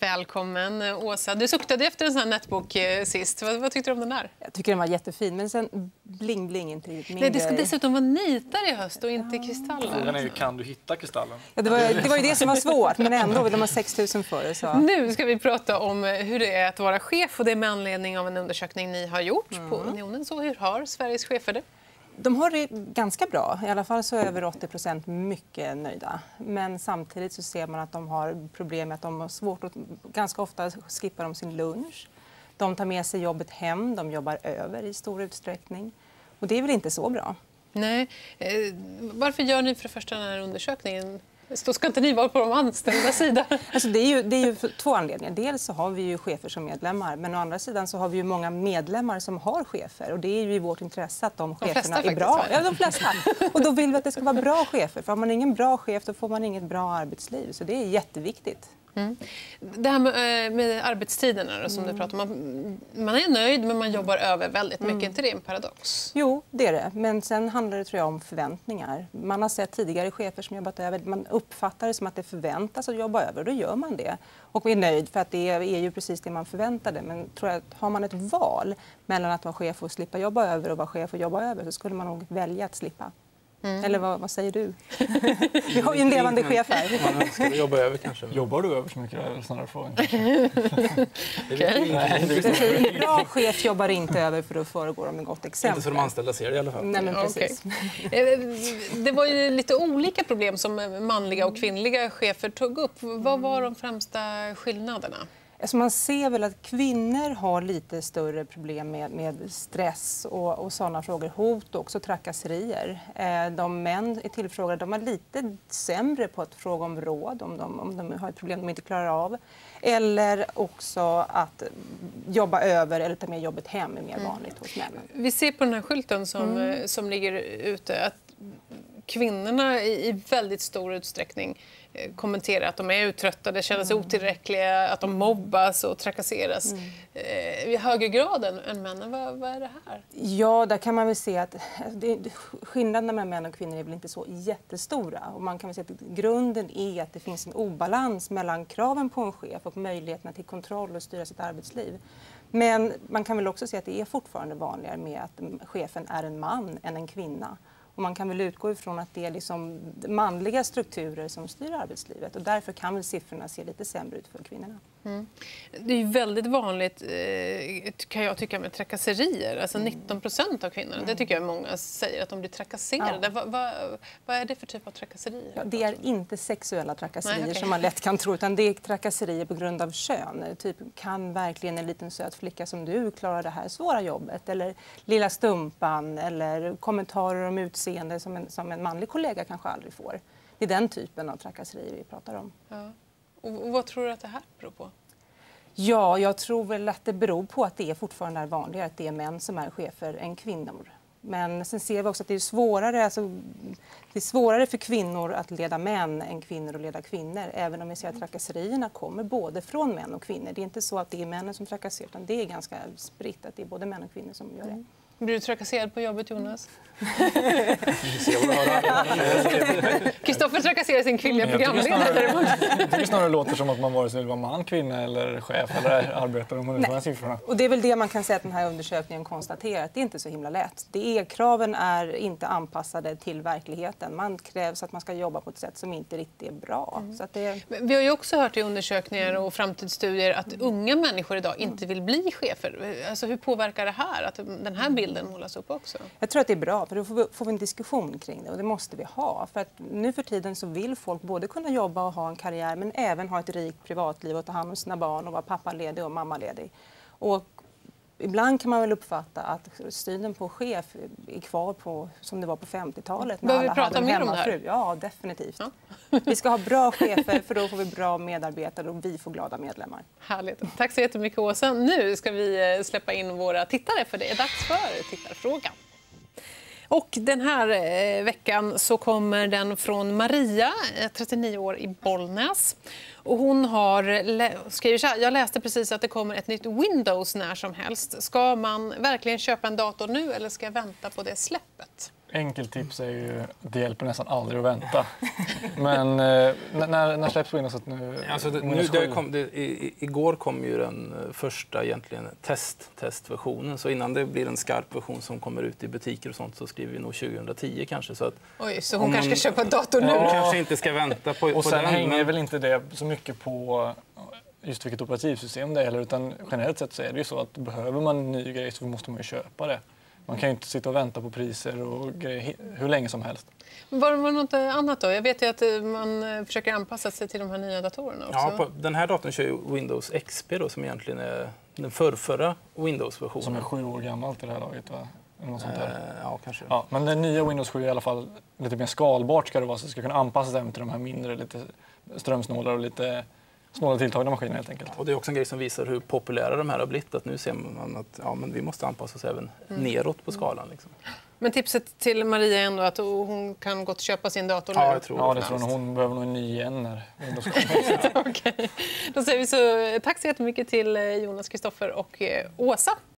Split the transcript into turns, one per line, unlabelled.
Välkommen, Åsa. Du suktade efter en sån här nätbok sist. Vad tyckte du om den där?
Jag tycker den var jättefin, men sen bling inte riktigt min
Nej, det ska
grej.
dessutom vara nitar i höst och inte kristaller.
Frågan är ju, kan du hitta kristallen?
Ja, det var ju det som var svårt, men ändå vill de ha 6 000 för det. Så.
Nu ska vi prata om hur det är att vara chef, och det är med anledning av en undersökning ni har gjort på Unionen. Så hur har Sveriges chefer det?
De har det ganska bra. I alla fall så är över 80% mycket nöjda. Men samtidigt så ser man att de har problem med att de har svårt att ganska ofta skippa de sin lunch. De tar med sig jobbet hem, de jobbar över i stor utsträckning. Och det är väl inte så bra.
Nej. Varför gör ni för det första den här undersökningen? Så ska inte ni vara på de anställda sidan?
Alltså det är ju två anledningar. Dels så har vi ju chefer som medlemmar, men å andra sidan så har vi ju många medlemmar som har chefer. Och det är ju i vårt intresse att de cheferna är bra. Ja, de flesta. Och då vill vi att det ska vara bra chefer. För har man ingen bra chef då får man inget bra arbetsliv. Så det är jätteviktigt.
Mm. Det här med arbetstiderna då, som du pratar om. Man är nöjd, men man jobbar över väldigt mycket. Inte det är en paradox?
Jo, det är det. Men sen handlar det, tror jag, om förväntningar. Man har sett tidigare chefer som jobbat över. Man uppfattar det som att det förväntas att jobba över, och då gör man det. Och är nöjd för att det är ju precis det man förväntade. Men tror jag, har man ett val mellan att vara chef och slippa jobba över och vara chef och jobba över, så skulle man nog välja att slippa. Eller vad säger du? Vi har ju en levande chef här.
Man ska jobba över kanske.
Jobbar du över så mycket? Eller sådana frågor?
En bra chef jobbar inte över, för att föregå dem med gott exempel.
Inte så de anställda ser det i alla fall.
Nej, men precis.
Det var ju lite olika problem som manliga och kvinnliga chefer tog upp. Vad var de främsta skillnaderna?
Alltså man ser väl att kvinnor har lite större problem med stress och sådana frågor. Hot och också trakasserier. De män är tillfrågade, de är lite sämre på att fråga om råd om de har ett problem de inte klarar av. Eller också att jobba över eller ta med jobbet hem är mer vanligt hos männen. Vi
ser på den här skylten som ligger ute att kvinnorna i väldigt stor utsträckning kommenterar att de är uttröttade, känner sig otillräckliga, att de mobbas och trakasseras i högre grad än männen. Vad är det här?
Ja, där kan man väl se att skillnaderna mellan män och kvinnor är väl inte så jättestora. Och man kan väl se att grunden är att det finns en obalans mellan kraven på en chef och möjligheterna till kontroll och styra sitt arbetsliv. Men man kan väl också se att det är fortfarande vanligare med att chefen är en man än en kvinna. Och man kan väl utgå ifrån att det är liksom manliga strukturer som styr arbetslivet. Och därför kan väl siffrorna se lite sämre ut för kvinnorna.
Det är ju väldigt vanligt, kan jag tycka, med trakasserier. Alltså 19% av kvinnorna, det tycker jag många säger att de blir trakasserade. Ja. Vad är det för typ av trakasserier?
Ja, det är inte sexuella trakasserier som man lätt kan tro, utan det är trakasserier på grund av kön. Typ, kan verkligen en liten söt flicka som du klara det här svåra jobbet? Eller lilla stumpan, eller kommentarer om utseende som en manlig kollega kanske aldrig får. Det är den typen av trakasserier vi pratar om.
Ja. Och vad tror du att det här beror på?
Ja, jag tror väl att det beror på att det är fortfarande är vanligare att det är män som är chefer än kvinnor. Men sen ser vi också att det är svårare för kvinnor att leda män än kvinnor att leda kvinnor. Även om vi ser att trakasserierna kommer både från män och kvinnor. Det är inte så att det är männen som trakasserar, utan det är ganska spritt att det är både män och kvinnor som gör det.
Blir du trakasserad på jobbet, Jonas? Kristoffer trakasserar sin kvinnliga programledare.
Jag tycker snarare låter som att man vare sig vill vara man, kvinna eller chef eller arbetare om man utför siffrorna.
Och det är väl det man kan säga att den här undersökningen konstaterar, att det är inte så himla lätt. Kraven är inte anpassade till verkligheten. Man krävs att man ska jobba på ett sätt som inte riktigt är bra. Så att
vi har ju också hört i undersökningar och framtidsstudier att unga människor idag inte vill bli chefer. Alltså hur påverkar det här, att den här bilden målas upp också? Jag
tror att det är bra, för då får vi en diskussion kring det, och det måste vi ha. För att nu för tiden så vill folk både kunna jobba och ha en karriär, men även ha ett rikt privatliv och ta hand om sina barn och vara pappaledig och mammaledig. Och ibland kan man väl uppfatta att synen på chef är kvar på som det var på 50-talet.
Behöver vi prata mer om det här?
Ja, definitivt. Ja. Vi ska ha bra chefer, för då får vi bra medarbetare och vi får glada medlemmar.
Härligt. Tack så jättemycket, Åsa. Nu ska vi släppa in våra tittare, för det är dags för tittarfrågan. Och den här veckan så kommer den från Maria, 39 år, i Bollnäs. Och hon skriver så här: jag läste precis att det kommer ett nytt Windows när som helst. Ska man verkligen köpa en dator nu, eller ska jag vänta på det släppet?
enkelt tips är ju att det hjälper nästan aldrig att vänta. Men när släpps Windows nu?
Alltså igår kom ju den första egentligen testversionen. Så innan det blir en skarp version som kommer ut i butiker och sånt så skriver vi nog 2010 kanske. Så att
oj, så hon kanske ska köpa en dator nu?
Hon kanske inte ska vänta på
och sen
den.
hänger väl inte det så mycket på just vilket operativsystem det är, utan generellt sett så är det ju så att behöver man en ny grej så måste man ju köpa det. Man kan ju inte sitta och vänta på priser och grejer hur länge som helst.
Men var det något annat då? Jag vet ju att man försöker anpassa sig till de här nya datorerna också.
Ja, den här datorn kör ju Windows XP då, som egentligen är den förrförra Windows-versionen.
Som är 7 år gammalt i det här laget, va? Eller något sånt där.
Ja, kanske.
Ja, men den nya Windows 7 är i alla fall lite mer skalbart ska det vara, så det ska kunna anpassa sig till de här mindre, lite strömsnålare och lite snåla tilltagna maskiner helt enkelt.
Och det är också en grej som visar hur populära de här har blivit. Att nu ser man att men vi måste anpassa oss även neråt på skalan. Liksom.
Men tipset till Maria är ändå att hon kan gott köpa sin dator nu?
Ja, jag tror
det tror jag. Hon behöver nog en ny igen när Windows
Okej. Då säger vi så tack så jättemycket till Jonas, Kristoffer och Åsa.